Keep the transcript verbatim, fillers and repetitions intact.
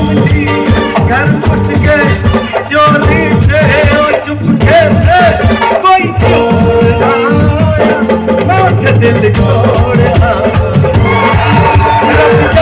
समझी घर घुस गए चोरी से और चुपके से कोई चोर आया, नाथ दिल तोड़ आया।